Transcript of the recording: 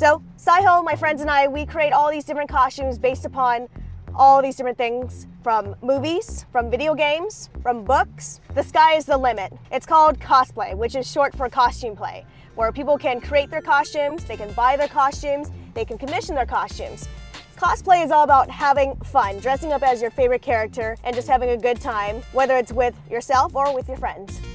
So Saiho, my friends and I, we create all these different costumes based upon all these different things, from movies, from video games, from books. The sky is the limit. It's called cosplay, which is short for costume play, where people can create their costumes, they can buy their costumes, they can commission their costumes. Cosplay is all about having fun, dressing up as your favorite character and just having a good time, whether it's with yourself or with your friends.